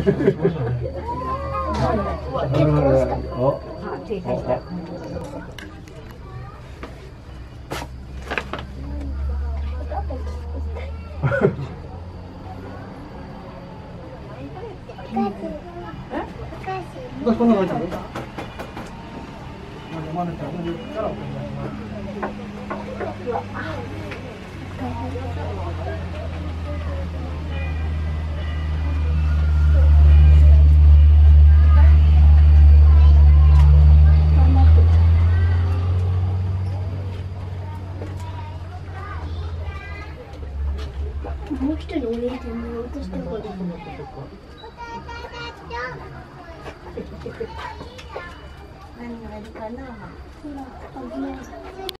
小さいした。 昔こんな感じ。 もう一人お姉ちゃんに落としてこれ。何があるかな。ほら、